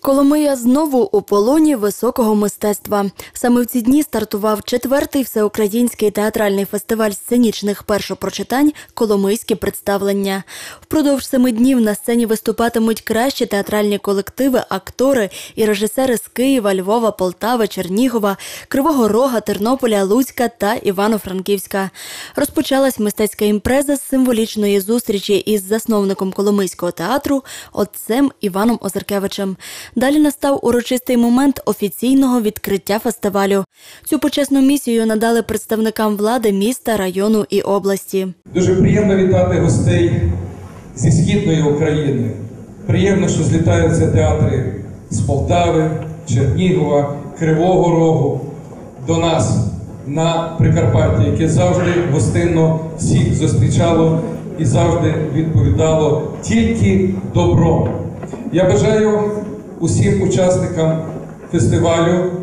Коломия знову у полоні високого мистецтва. Саме в ці дні стартував 4-й всеукраїнський театральний фестиваль сценічних першопрочитань «Коломийські представлення». Впродовж 7 днів на сцені виступатимуть кращі театральні колективи, актори і режисери з Києва, Львова, Полтави, Чернігова, Кривого Рога, Тернополя, Луцька та Івано-Франківська. Розпочалась мистецька імпреза з символічної зустрічі із засновником Коломийського театру отцем Іваном Озеркевичем. Далі настав урочистий момент офіційного відкриття фестивалю. Цю почесну місію надали представникам влади міста, району і області. Дуже приємно вітати гостей зі Східної України. Приємно, що злітаються театри з Полтави, Чернігова, Кривого Рогу до нас на Прикарпатті, яке завжди гостинно всіх зустрічало і завжди відповідало тільки добром. Я бажаю усім учасникам фестивалю,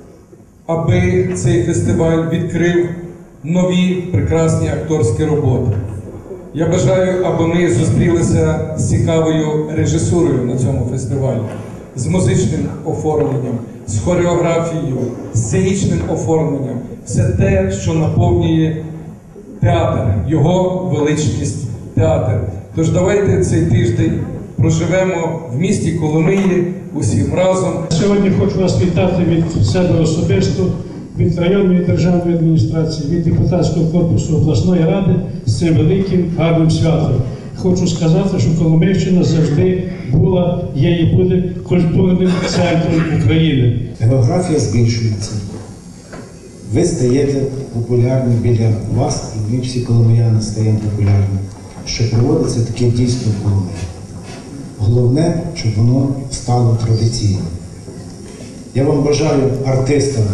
аби цей фестиваль відкрив нові прекрасні акторські роботи. Я бажаю, аби ми зустрілися з цікавою режисурою на цьому фестивалі, з музичним оформленням, з хореографією, з сценічним оформленням. Все те, що наповнює театр, його величність театр. Тож давайте цей тиждень проживемо в місті Коломиї усім разом. Сьогодні хочу вас вітати від себе особисто, від районної державної адміністрації, від депутатського корпусу обласної ради з цим великим гарним святом. Хочу сказати, що Коломийщина завжди була, є і буде культурним центром України. Географія збільшується. Ви стаєте популярні біля вас, і ми всі коломияни стаємо популярні, що проводиться таке дійство в Коломиї. Головне, щоб воно стало традиційним. Я вам бажаю артистам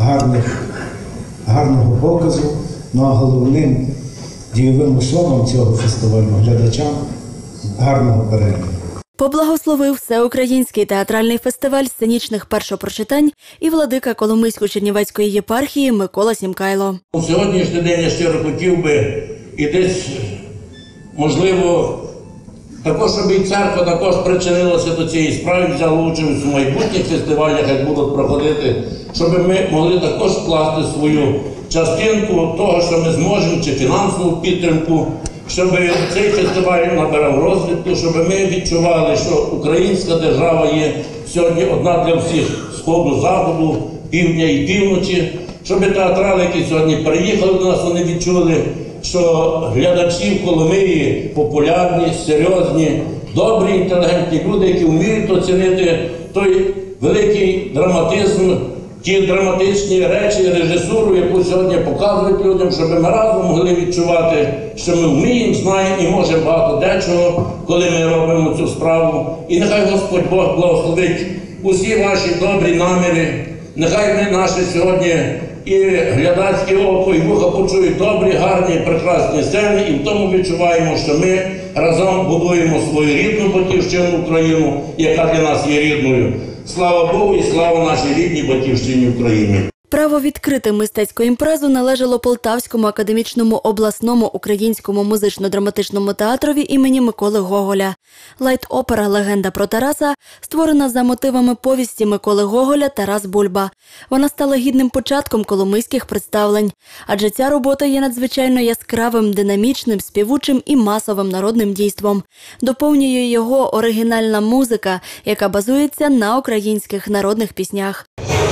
гарного показу, ну а головним дійовим особам цього фестивалю, глядачам, гарного перегляду. Поблагословив Всеукраїнський театральний фестиваль сценічних першопрочитань і владика Коломийсько-Чернівецької єпархії Микола Сімкайло. У сьогоднішній день я щиро хотів би і десь, можливо, також, щоб і церква також причинилася до цієї справи, взяла участь у майбутніх фестивалях, як будуть проходити, щоб ми могли також вкласти свою частинку того, що ми зможемо, чи фінансову підтримку, щоб цей фестиваль набирав розвитку, щоб ми відчували, що українська держава є сьогодні одна для всіх сходу, заходу, півдня і півночі, щоб театрали, які сьогодні приїхали до нас, вони відчули, що глядачі в Коломиї популярні, серйозні, добрі, інтелігентні люди, які вміють оцінити той великий драматизм, ті драматичні речі, режисуру, яку сьогодні показують людям, щоб ми разом могли відчувати, що ми вміємо, знаємо і можемо багато дечого, коли ми робимо цю справу. І нехай Господь Бог благословить усі ваші добрі наміри, нехай ми наші сьогодні і глядацьке око, і вуха почують добрі, гарні, прекрасні сцени, і в тому відчуваємо, що ми разом будуємо свою рідну батьківщину Україну, яка для нас є рідною. Слава Богу і слава нашій рідній батьківщині Україні. Право відкрити мистецьку імпрезу належало Полтавському академічному обласному українському музично-драматичному театрові імені Миколи Гоголя. Лайт-опера «Легенда про Тараса» створена за мотивами повісті Миколи Гоголя «Тарас Бульба». Вона стала гідним початком коломийських представлень, адже ця робота є надзвичайно яскравим, динамічним, співучим і масовим народним дійством. Доповнює його оригінальна музика, яка базується на українських народних піснях.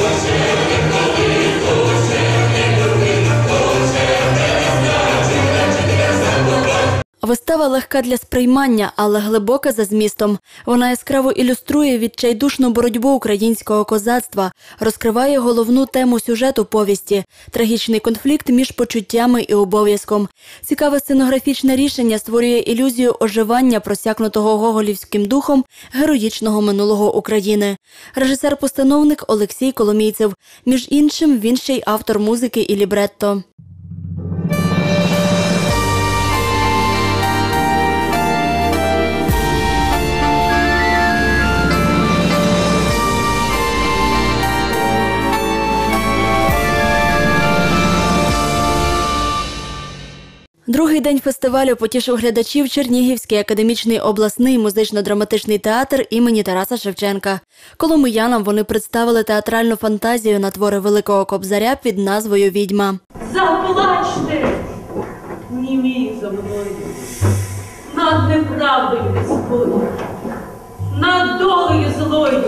Вистава легка для сприймання, але глибока за змістом. Вона яскраво ілюструє відчайдушну боротьбу українського козацтва, розкриває головну тему сюжету повісті – трагічний конфлікт між почуттями і обов'язком. Цікаве сценографічне рішення створює ілюзію оживання просякнутого гоголівським духом героїчного минулого України. Режисер-постановник Олексій Коломійцев. Між іншим, він ще й автор музики і лібретто. Другий другий день фестивалю потішив глядачів Чернігівський академічний обласний музично-драматичний театр імені Тараса Шевченка. Коломиянам вони представили театральну фантазію на твори Великого Кобзаря під назвою «Відьма». Заплачте, німі за мною, над неправдою людською, над долею злою.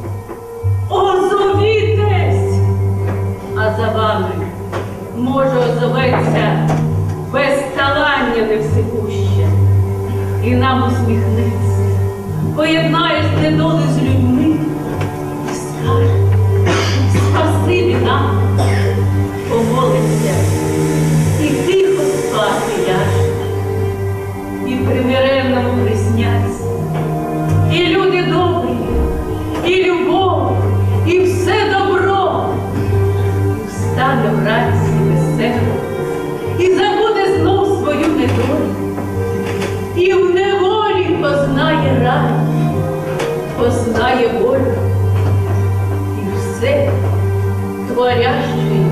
Озовітесь! А за вами, може, озоветься безталання невсипуще. І нам усміхнеться, поєднає з недоли з людьми і скаже: спасибі нам, помолиться, і тихо спати ляже, і примиренному присняться, і люди добрі, і любов, і все добро, і встане вранці весело, і забуде знов свою недолю, і в неволі познає рай, познає волю, і все творящий.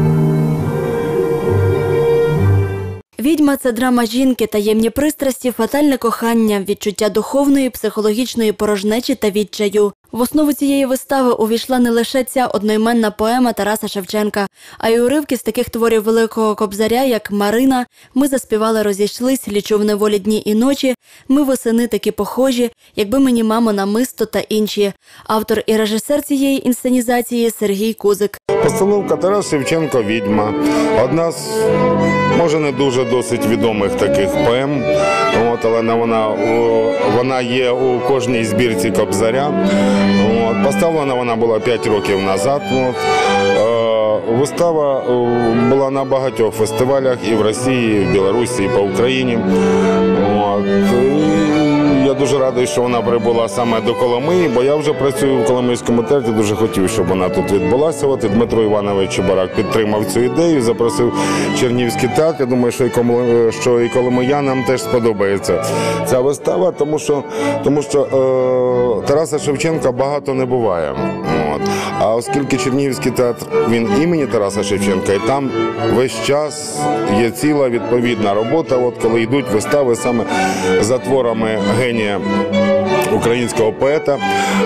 «Відьма» – це драма жінки, таємні пристрасті, фатальне кохання, відчуття духовної, психологічної порожнечі та відчаю. В основу цієї вистави увійшла не лише ця одноіменна поема Тараса Шевченка, а й уривки з таких творів Великого Кобзаря, як «Марина», «Ми заспівали, розійшлись», «Лічу в неволі дні і ночі», «Ми восени такі похожі», «Якби мені мамо намисто» та інші. Автор і режисер цієї інсценізації – Сергій Кузик. Постановка Тарас Шевченко «Відьма». Одна з, може, не дуже досить відомих таких поем, але вона є у кожній збірці Кобзаря. Поставлена вона була 5 років назад. Вистава була на багатьох фестивалях і в Росії, і в Білорусі, і по Україні. Я дуже радий, що вона прибула саме до Коломиї, бо я вже працюю в Коломийському театрі, дуже хотів, щоб вона тут відбулася. І Дмитро Іванович Чебарак підтримав цю ідею, запросив Чернігівський театр. Я думаю, що і коломиянам теж сподобається ця вистава, тому що Тараса Шевченка багато не буває. А оскільки Чернігівський театр, він імені Тараса Шевченка, і там весь час є ціла відповідна робота, коли йдуть вистави саме за творами генія українського поета.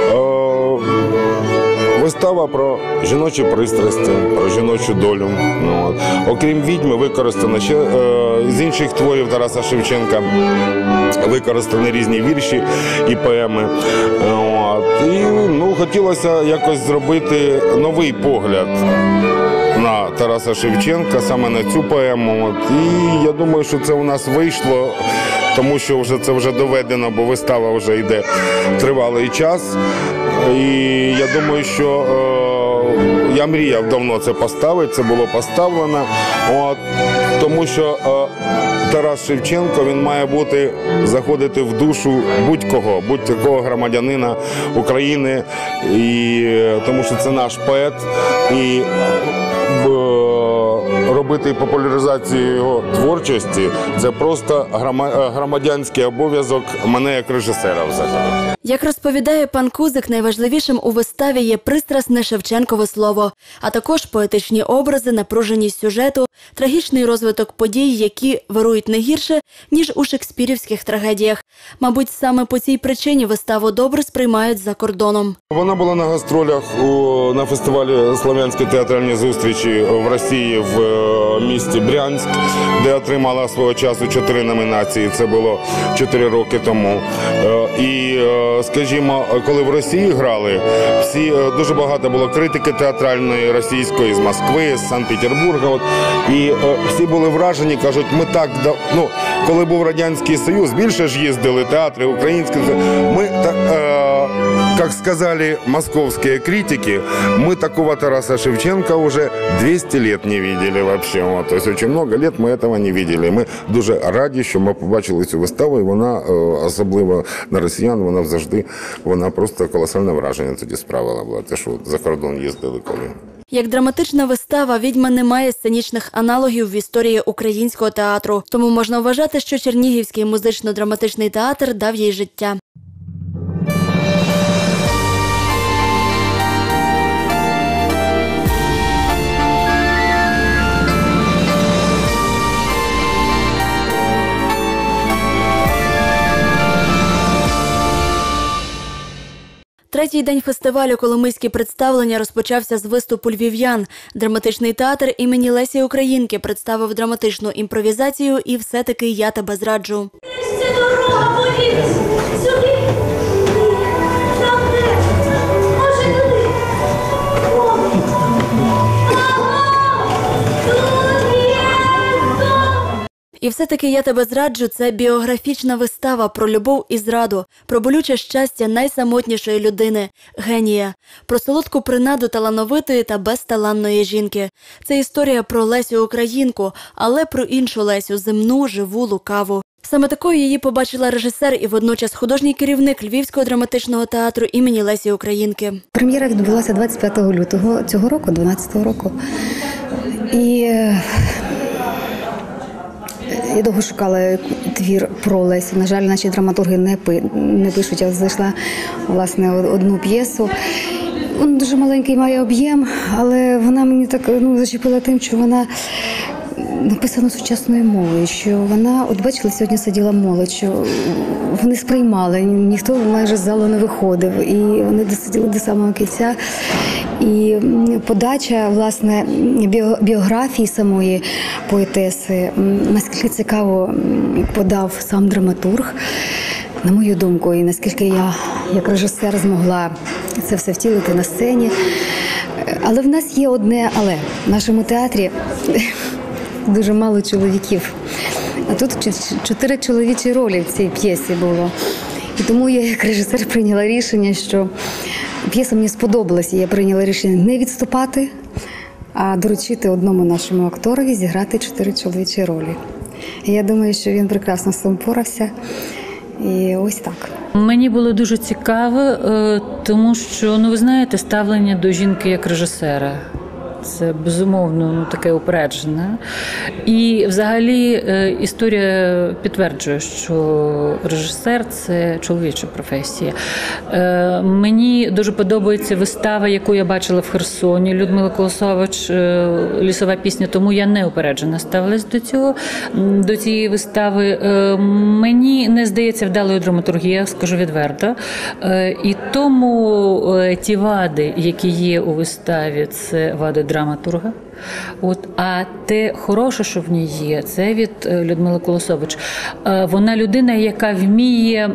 Вистава про жіночі пристрасті, про жіночу долю. Окрім «Відьми» використано ще з інших творів Тараса Шевченка, використані різні вірші і поеми. І хотілося якось зробити новий погляд на Тараса Шевченка, саме на цю поему. І я думаю, що це у нас вийшло, тому що це вже доведено, бо вистава вже йде тривалий час. І я думаю, що я мріяв давно це поставити, це було поставлено, тому що Тарас Шевченко, він має заходити в душу будь-якого громадянина України, тому що це наш поет, і робити популяризацію його творчості – це просто громадянський обов'язок мене як режисера взагалі. Як розповідає пан Кузик, найважливішим у виставі є пристрасне Шевченкове слово, а також поетичні образи, напруженість сюжету, трагічний розвиток подій, які вирують не гірше, ніж у шекспірівських трагедіях. Мабуть, саме по цій причині виставу добре сприймають за кордоном. Вона була на гастролях на фестивалі «Слов'янські театральні зустрічі» в Росії, в місті Брянськ, де отримала свого часу 4 номінації. Це було 4 роки тому. І, скажімо, коли в Росії грали, дуже багато було критики театральної російської з Москви, з Санкт-Петербурга. І всі були вражені, кажуть, ми так, коли був Радянський Союз, більше ж їздили театри українські. Ми так, как сказали московские критики, мы такого Тараса Шевченка уже 200 лет не видели вообще. То есть очень много лет мы этого не видели. Ми дуже раді, що ми побачили цю виставу, і вона, особливо на росіян, вона просто колосальне враження тоді справила була, те, що за кордон їздили коли. Як драматична вистава, «Відьма» не має сценічних аналогів в історії українського театру. Тому можна вважати, що Чернігівський музично-драматичний театр дав їй життя. Третій день фестивалю «Коломийські представлення» розпочався з виступу львів'ян. Драматичний театр імені Лесі Українки представив драматичну імпровізацію «І все-таки я тебе зраджу». Це дорога, повірте, сюди, там де, може туди. «І все-таки я тебе зраджу» – це біографічна вистава про любов і зраду, про болюче щастя найсамотнішої людини – генія, про солодку принаду талановитої та безталанної жінки. Це історія про Лесю Українку, але про іншу Лесю – земну, живу, лукаву. Саме такою її побачила режисер і водночас художній керівник Львівського драматичного театру імені Лесі Українки. Прем'єра відбулася 25 лютого цього року, 12-го року. І я довго шукала твір про Лесю. На жаль, наші драматурги не пишуть. Я знайшла, власне, одну п'єсу. Він дуже маленький має об'єм, але вона мені так зачепила тим, що вона написана сучасною мовою, що вона, от бачили, сьогодні сиділа молодь, що вони сприймали, ніхто майже з залу не виходив, і вони досиділи до самого кінця. І подача, власне, біографії самої поетеси, наскільки цікаво подав сам драматург, на мою думку, і наскільки я, як режисер, змогла це все втілити на сцені. Але в нас є одне «але». В нашому театрі дуже мало чоловіків. А тут 4 чоловічі ролі в цій п'єсі було. І тому я, як режисер, прийняла рішення, що п'єса мені сподобалася. Я прийняла рішення не відступати, а доручити одному нашому акторові зіграти 4 чоловічі ролі. І я думаю, що він прекрасно з цим впорався. І ось так. Мені було дуже цікаво, тому що, ви знаєте, ставлення до жінки як режисера. Це, безумовно, таке упереджене. І, взагалі, історія підтверджує, що режисер – це чоловіча професія. Мені дуже подобається вистава, яку я бачила в Херсоні, Людмила Колосович, «Лісова пісня», тому я не упереджено ставилась до цієї вистави. Мені не здається вдалою драматургія, скажу відверто. І тому ті вади, які є у виставі, це вади драматурга. А те хороше, що в ній є, це від Людмили Колосович. Вона людина, яка вміє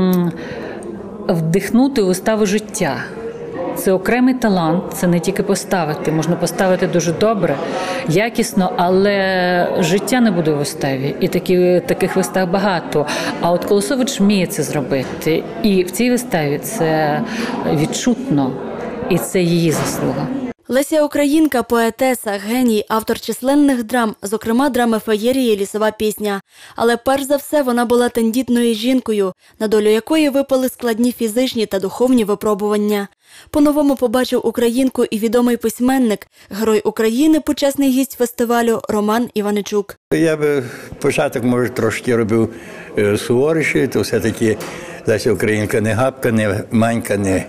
вдихнути у виставу життя. Це окремий талант, це не тільки поставити. Можна поставити дуже добре, якісно, але життя не буде у виставі. І таких вистав багато. А от Колосович вміє це зробити. І в цій виставі це відчутно. І це її заслуга. Леся Українка – поетеса, геній, автор численних драм, зокрема драми феєрії «Лісова пісня». Але перш за все вона була тендітною жінкою, на долю якої випали складні фізичні та духовні випробування. По-новому побачив українку і відомий письменник, герой України, почесний гість фестивалю Роман Іваничук. Я би початок, може, трошки робив суворіший, то все-таки Леся Українка не гапка, не манька, не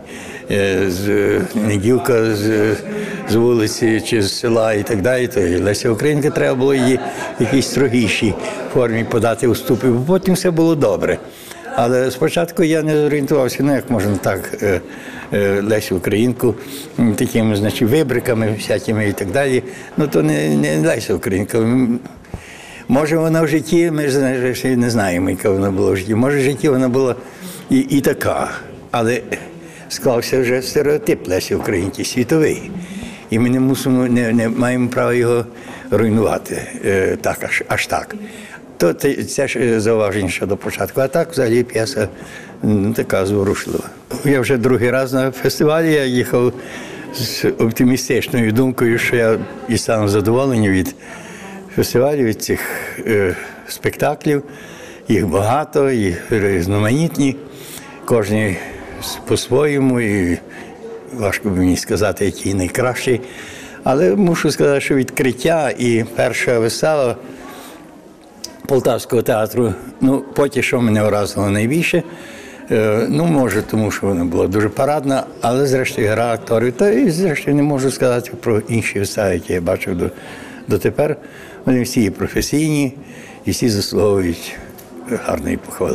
дівка з вулиці чи з села і так далі. То Леся Українка треба було її в якійсь строгішій формі подати уступи, бо потім все було добре. Але спочатку я не зорієнтувався, як можна так Лесю Українку такими, вибриками всякими і так далі. То не Леся Українка. Може, вона в житті, ми ж не знаємо, яка вона була в житті. Може, в житті вона була і така, але склався вже стереотип Лесі Українки, світовий. І ми не маємо права його руйнувати аж так. То це ж зауваження щодо початку. А так, взагалі, п'єса така зворушлива. Я вже другий раз на фестивалі, я їхав з оптимістичною думкою, що я і стану задоволений від фестивалів, від цих спектаклів. Їх багато, їх різноманітні, кожен по-своєму, і важко б мені сказати, який найкращий. Але мушу сказати, що відкриття і перша вистава Полтавського театру, поки що мене вразило найбільше. Може, тому що вона була дуже парадна, але зрештою гра акторів. Та і зрештою не можу сказати про інші вистави, які я бачив дотепер. Вони всі професійні і всі заслуговують гарної похвали.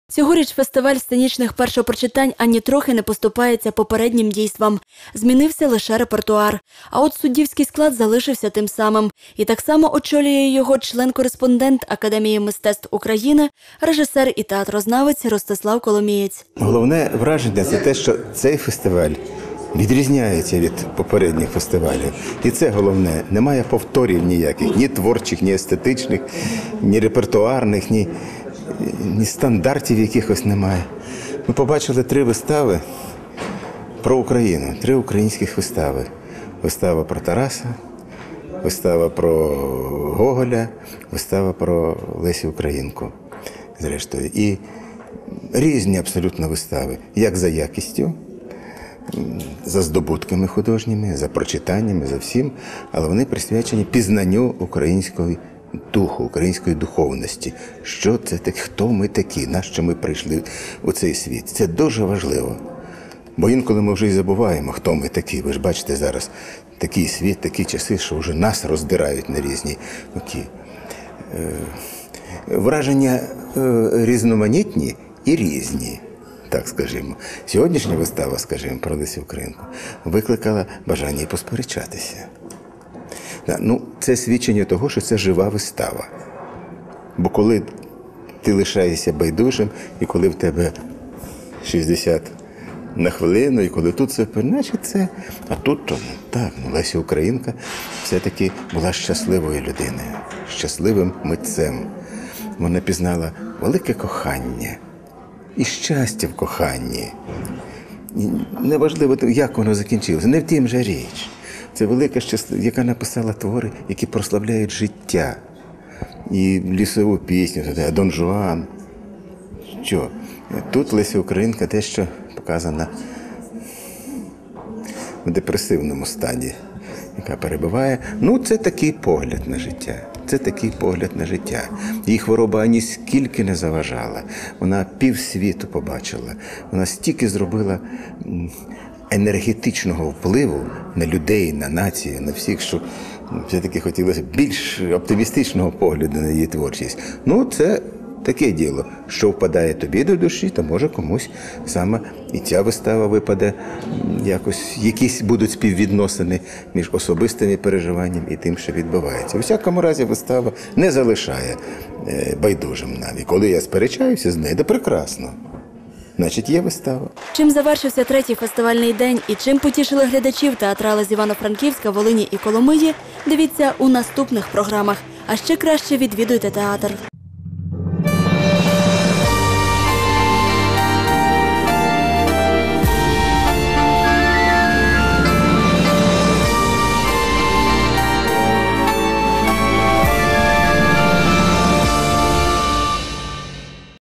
Цьогоріч фестиваль сценічних першопрочитань ані трохи не поступається попереднім дійствам. Змінився лише репертуар. А от суддівський склад залишився тим самим. І так само очолює його член-кореспондент Академії мистецтв України, режисер і театрознавець Ростислав Коломієць. Головне враження – це те, що цей фестиваль відрізняється від попередніх фестивалів. І це головне. Немає повторів ніяких, ні творчих, ні естетичних, ні репертуарних, ні стандартів якихось немає. Ми побачили 3 вистави про Україну, 3 українських вистави. Вистава про Тараса, вистава про Гоголя, вистава про Лесю Українку, зрештою. І різні абсолютно вистави, як за якістю, за здобутками художніми, за прочитаннями, за всім, але вони присвячені пізнанню української духу, української духовності. Що це таке, хто ми такі, на що ми прийшли у цей світ. Це дуже важливо. Бо інколи ми вже й забуваємо, хто ми такі. Ви ж бачите зараз такий світ, такі часи, що вже нас роздирають на різні боки. Враження різноманітні і різні, так скажімо. Сьогоднішня вистава, скажімо, про Лесю Українку викликала бажання посперечатися. Це свідчення того, що це жива вистава. Бо коли ти лишаєшся байдужим, і коли в тебе 60 на хвилину, і коли тут це, значить це... А тут то, так, Леся Українка все-таки була щасливою людиною, щасливим митцем. Вона пізнала велике кохання і щастя в коханні. І неважливо, як воно закінчилося, не в тім же річ. Це велика щаслива, яка написала твори, які прославляють життя. І лісову пісню, Дон Жуан. Що? Тут Леся Українка дещо показана в депресивному стані, яка перебуває. Це такий погляд на життя. Це такий погляд на життя. Її хвороба ані скільки не заважала. Вона півсвіту побачила. Вона стільки зробила енергетичного впливу на людей, на націю, на всіх, що все-таки хотілося більш оптимістичного погляду на її творчість. Це таке діло, що впадає тобі до душі, то може комусь саме і ця вистава випаде якось, якісь будуть співвідносини між особистими переживаннями і тим, що відбувається. У всякому разі, вистава не залишає байдужим навіть. Коли я сперечаюся з нею, то прекрасно. Значить, є вистава. Чим завершився 3-й фестивальний день і чим потішили глядачів театрали з Івано-Франківська, Волині і Коломиї, дивіться у наступних програмах. А ще краще відвідуйте театр.